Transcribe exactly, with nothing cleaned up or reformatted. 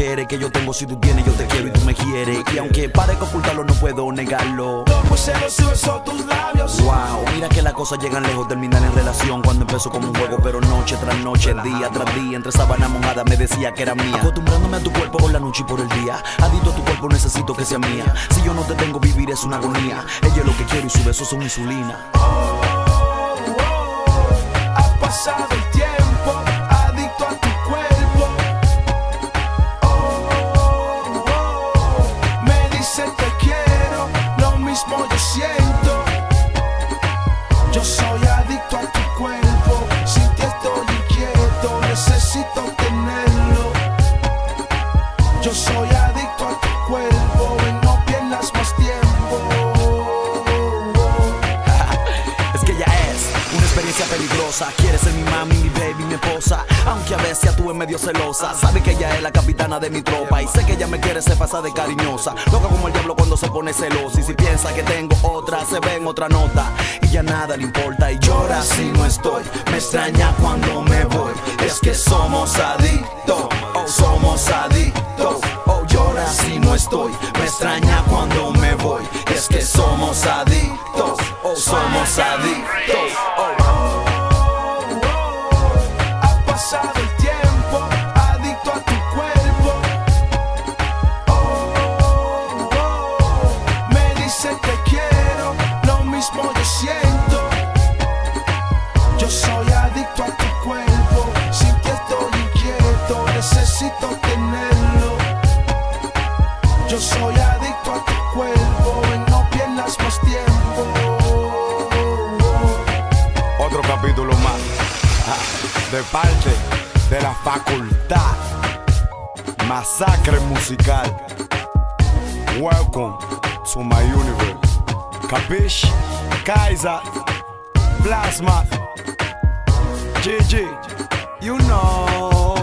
quieres, que yo tengo si tú tienes, yo te quiero y tú me quieres. Y aunque parezca ocultarlo, no puedo negarlo. Toco celos y beso tus labios. Wow, mira que las cosas llegan lejos, terminan en relación. Cuando empezó como un juego, pero noche tras noche, día tras día, entre sábana mojada me decía que era mía. Acostumbrándome a tu cuerpo por la noche y por el día. Adicto a tu cuerpo, necesito que sea mía. Si yo no te tengo, vivir es una agonía. Ella es lo que quiero y sus besos son insulina. Oh, oh, ha pasado el tiempo, adicto a tu cuerpo. Oh, oh, me dice te quiero, lo mismo yo siento. Yo soy adicto a tu cuerpo, sin ti estoy inquieto, necesito tenerlo. Yo soy adicto a tu cuerpo, ven, no pierdas más tiempo. Es que ella es una experiencia peligrosa. Quiere ser mi mami, mi baby, mi esposa. Aunque a veces tú es medio celosa. Sabe que ella es la capitana de mi tropa. Y sé que ella me quiere, se pasa de cariñosa. Loca como el diablo cuando se pone celosa. Y si piensa que tengo otra, se ve en otra nota. Y ya nada le importa y llora si no estoy. Me extraña cuando me voy. Es que somos adictos, oh, somos adictos. Oh, llora si no estoy. Me extraña cuando me voy. Es que somos adictos, oh, somos adictos. Oh. Ha pasado el tiempo, adicto a tu cuerpo. Oh, oh, me dice te quiero, lo mismo yo siento. Yo soy adicto a tu cuerpo, sin ti estoy inquieto, necesito tenerlo. Yo soy adicto a tu cuerpo, ven, no pierdas más tiempo. Otro capítulo más de parte de la facultad. Masacre musical. Welcome to my universe. Capish? Kaiser, Plasma, G G, you know.